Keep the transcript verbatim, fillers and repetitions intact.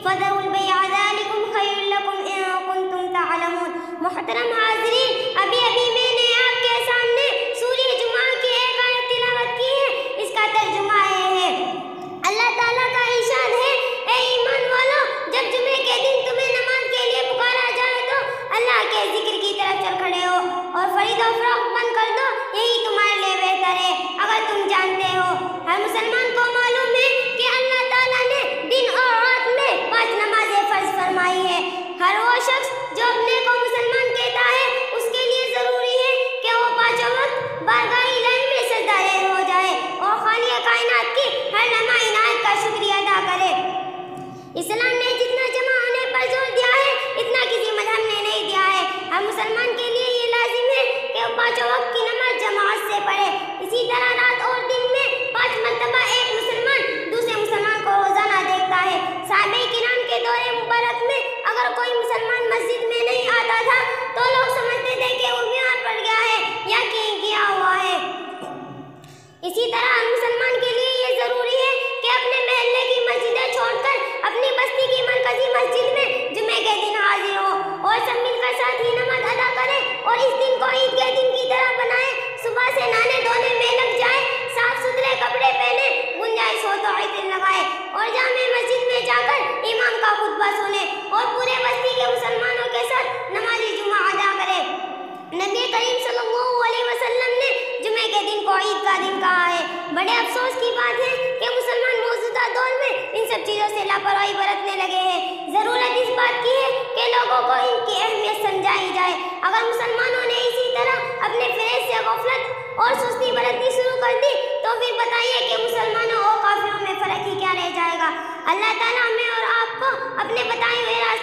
فذروا البيع ذلكم خير لكم إن كنتم تعلمون۔ محترم حاضرین، ابھی ابھی میں نے آپ کے سامنے سورہ جمعہ کی ایک آیت تلاوت کی ہے۔ اس کا ترجمہ یہ ہے، اللہ تعالیٰ کا ارشاد ہے، اے ایمان والو، جب جمعے کے دن تمہیں نماز کے لیے پکارا جائے تو اللہ کے ذکر کی طرف چل کھڑے ہو اور خرید و فروخت بند کر دو، یہی تمہارے لیے بہتر ہے اگر تم جانتے ہو۔ ہر مسلمان کو معلوم ہے کہ اللہ تعالیٰ نے دن اور رات میں پانچ نمازیں فرض فرمائی ہے۔ ہر وہ شخص جو اپنے کو مسلمان کہتا ہے، اس کے لیے ضروری ہے کہ وہ پانچوں وقت بارگاہ الہی میں سجدہ ریز ہو جائے اور خالق کائنات کی ہر لمحہ عنایت کا شکریہ ادا کرے۔ اسلام نے جتنا جمع ہونے پر زور دیا ہے، اتنا کسی مذہب نے نہیں دیا ہے۔ ہر مسلمان کے لیے یہ لازم ہے کہ وہ پانچوں وقت کی نماز جماعت سے پڑھے۔ اسی طرح رات اور دن میں پانچ مرتبہ ایک مسلمان دوسرے مسلمان کو روزانہ دیکھتا ہے۔ صحابہ کرام کے دور مبارک میں اگر کوئی مسلمان مسجد میں نہیں آتا تھا تو لوگ سمجھتے تھے کہ وہ بیمار پڑ گیا ہے یا کہیں گیا ہوا ہے۔ اسی طرح ہر مسلمان کے لیے یہ ضروری ہے کہ اپنے محلے کی مسجدیں چھوڑ کر اپنی بستی کی مرکزی مسجد میں جمعے کے دن حاضر ہو اور سب مل کر ساتھ ہی نماز ادا کریں اور اس دن کو عید کے دن کی طرح بنائیں۔ صبح سے نہانے دھونے میں لگ جائیں، صاف ستھرے کپڑے پہنے، گنجائش ہو تو عطر لگائیں اور جامع مسجد میں جا کر امام کا خطبہ سنیں اور پورے بستی کے مسلمانوں کے ساتھ نماز جمعہ ادا کریں۔ نبی کریم صلی اللہ علیہ وسلم نے جمعے کے دن کو عید کا دن کہا ہے۔ بڑے افسوس کی بات ہے کہ مسلمان موجودہ دور میں ان سب چیزوں سے لاپرواہی برتنے لگے ہیں۔ ضرورت اس بات کی ہے کہ لوگوں کو ان کی اہمیت سمجھائی جائے۔ اگر مسلمانوں نے اسی طرح اپنے فریض سے غفلت اور سستی برتنی شروع کر دی تو پھر بتائیے کہ مسلمانوں اور کافروں میں فرق ہی کیا رہ جائے گا۔ اللہ تعالیٰ ہمیں اور آپ کو اپنے بتائے ہوئے راستے